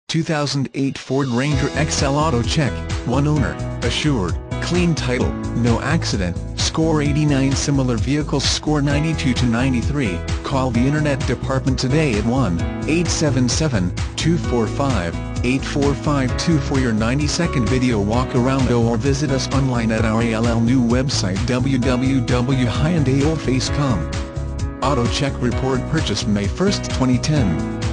2008 Ford Ranger XL Auto Check, 1 owner, assured, clean title, no accident, score 89. Similar vehicles score 92 to 93. Call the Internet Department today at 1-877-245-8452 for your 90-second video walk-around, or visit us online at our ALL new website www.hyundaiolface.com. Auto Check Report purchased May 1, 2010.